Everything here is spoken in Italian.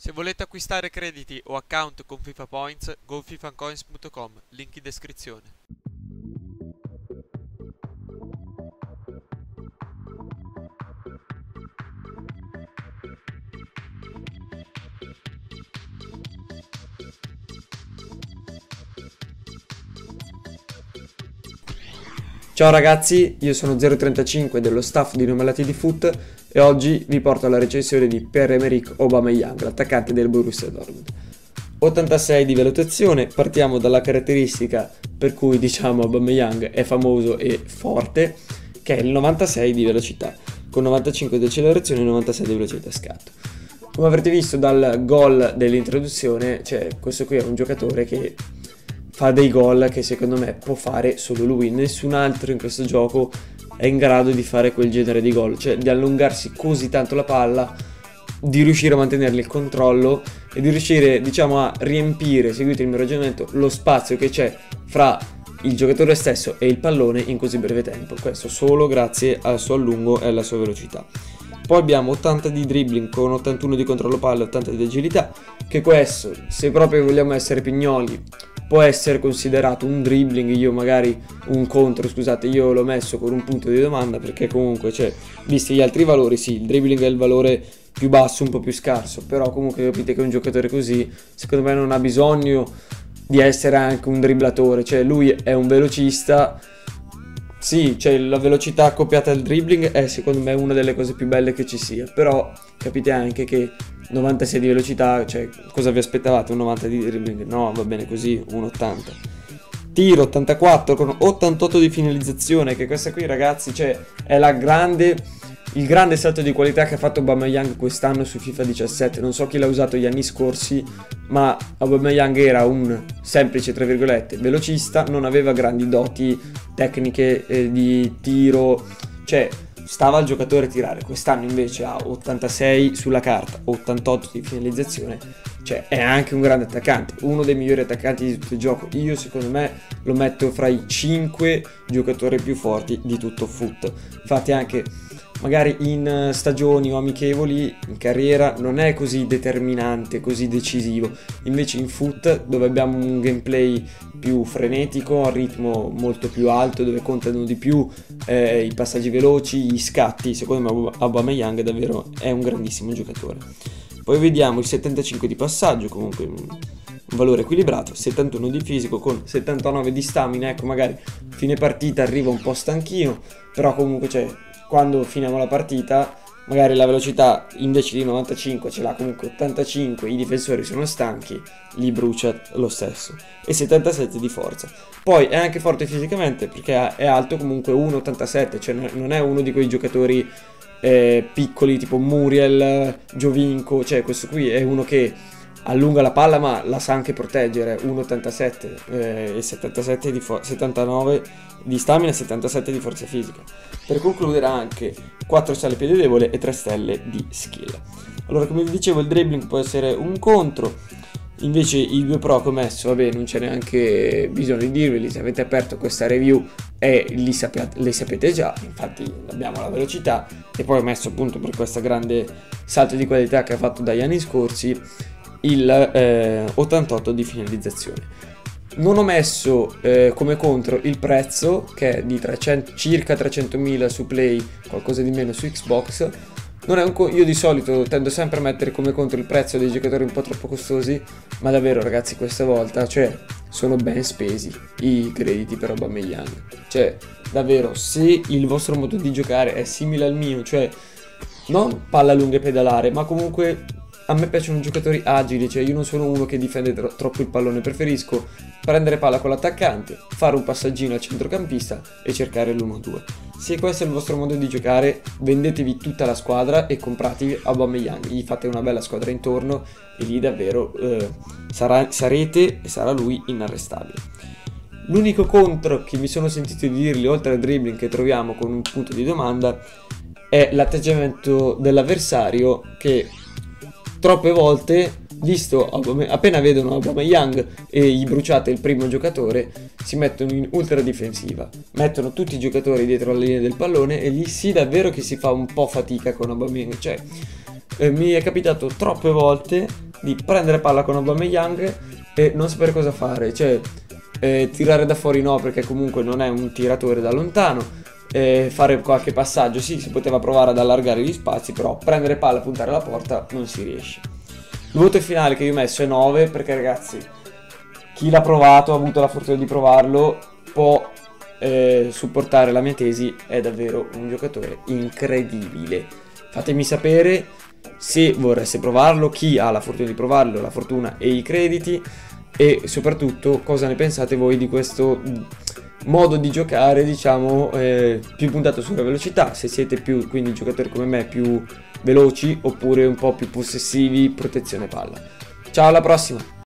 Se volete acquistare crediti o account con FIFA Points, gofifacoins.com, link in descrizione. Ciao ragazzi, io sono 035 dello staff di Numelati di Foot e oggi vi porto alla recensione di Pierre-Emerick Aubameyang, l'attaccante del Borussia Dortmund. 86 di valutazione, partiamo dalla caratteristica per cui diciamo Aubameyang è famoso e forte, che è il 96 di velocità, con 95 di accelerazione e 96 di velocità scatto. Come avrete visto dal gol dell'introduzione, questo qui è un giocatore che fa dei gol che secondo me può fare solo lui, nessun altro in questo gioco è in grado di fare quel genere di gol, cioè di allungarsi così tanto la palla, di riuscire a mantenerle il controllo e di riuscire, diciamo, a riempire, seguite il mio ragionamento, lo spazio che c'è fra il giocatore stesso e il pallone in così breve tempo, questo solo grazie al suo allungo e alla sua velocità. Poi abbiamo 80 di dribbling con 81 di controllo palla e 80 di agilità, che questo, se proprio vogliamo essere pignoli, può essere considerato un dribbling, io l'ho messo con un punto di domanda perché comunque, visti gli altri valori, sì, il dribbling è il valore più basso, un po' più scarso, però comunque capite che un giocatore così, secondo me non ha bisogno di essere anche un dribblatore, cioè lui è un velocista. Sì, la velocità accoppiata al dribbling è secondo me una delle cose più belle che ci sia, però capite anche che 96 di velocità, cosa vi aspettavate? Un 90 di dribbling? No, va bene così, un 80. Tiro 84 con 88 di finalizzazione, che questa qui ragazzi, è il grande salto di qualità che ha fatto Aubameyang quest'anno su FIFA 17. Non so chi l'ha usato gli anni scorsi, ma Aubameyang era un semplice, tra virgolette, velocista, non aveva grandi doti tecniche di tiro, stava al giocatore a tirare. Quest'anno invece ha 86 sulla carta, 88 di finalizzazione, è anche un grande attaccante, uno dei migliori attaccanti di tutto il gioco. Io secondo me lo metto fra i 5 giocatori più forti di tutto foot. Infatti anche magari in stagioni o amichevoli, in carriera, non è così determinante, così decisivo. Invece in foot, dove abbiamo un gameplay più frenetico, a ritmo molto più alto, dove contano di più i passaggi veloci, gli scatti, secondo me Aubameyang davvero è un grandissimo giocatore. Poi vediamo il 75 di passaggio, comunque un valore equilibrato, 71 di fisico con 79 di stamina. Ecco, magari fine partita arriva un po' stanchino, però comunque quando finiamo la partita, magari la velocità invece di 95 ce l'ha comunque 85, i difensori sono stanchi, li brucia lo stesso, e 77 di forza. Poi è anche forte fisicamente perché è alto comunque 1,87, non è uno di quei giocatori piccoli tipo Muriel, Giovinco, questo qui è uno che allunga la palla ma la sa anche proteggere, 1,87 e 79 di stamina e 77 di forza fisica. Per concludere anche 4 stelle piede debole e 3 stelle di skill. Allora, come vi dicevo, il dribbling può essere un contro, invece i due pro che ho messo, vabbè, non c'è neanche bisogno di dirveli, se avete aperto questa review le sapete già. Infatti abbiamo la velocità e poi ho messo appunto, per questo grande salto di qualità che ha fatto dagli anni scorsi, il 88 di finalizzazione. Non ho messo come contro il prezzo, che è di circa 300.000 su Play, qualcosa di meno su Xbox. Non è io di solito tendo sempre a mettere come contro il prezzo dei giocatori un po' troppo costosi, ma davvero ragazzi questa volta sono ben spesi i crediti per Aubameyang. Davvero, se il vostro modo di giocare è simile al mio, non palla lunga e pedalare, ma comunque a me piacciono giocatori agili, io non sono uno che difende troppo il pallone, preferisco prendere palla con l'attaccante, fare un passaggino al centrocampista e cercare l'1-2. Se questo è il vostro modo di giocare, vendetevi tutta la squadra e compratevi Aubameyang, gli fate una bella squadra intorno e lì davvero sarete e sarà lui inarrestabile. L'unico contro che mi sono sentito di dirgli, oltre al dribbling che troviamo con un punto di domanda, è l'atteggiamento dell'avversario, che troppe volte, visto appena vedono Aubameyang e gli bruciate il primo giocatore, si mettono in ultra difensiva, mettono tutti i giocatori dietro la linea del pallone e lì sì davvero che si fa un po' fatica con Aubameyang. Mi è capitato troppe volte di prendere palla con Aubameyang e non sapere cosa fare, cioè tirare da fuori no, perché comunque non è un tiratore da lontano, fare qualche passaggio sì, si poteva provare ad allargare gli spazi, però prendere palla e puntare alla porta non si riesce. Il voto finale che io ho messo è 9, perché ragazzi, chi l'ha provato, ha avuto la fortuna di provarlo, può supportare la mia tesi, è davvero un giocatore incredibile. Fatemi sapere se vorreste provarlo, chi ha la fortuna di provarlo, la fortuna e i crediti, e soprattutto cosa ne pensate voi di questo modo di giocare, diciamo, più puntato sulla velocità, se siete più, quindi giocatori come me, più veloci, oppure un po' più possessivi, protezione palla. Ciao, alla prossima!